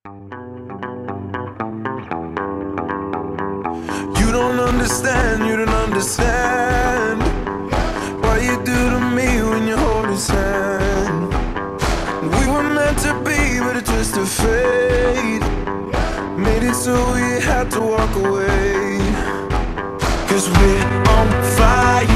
You don't understand what you do to me when you hold his hand. We were meant to be, but a twist of fate made it so we had to walk away. 'Cause we're on fire.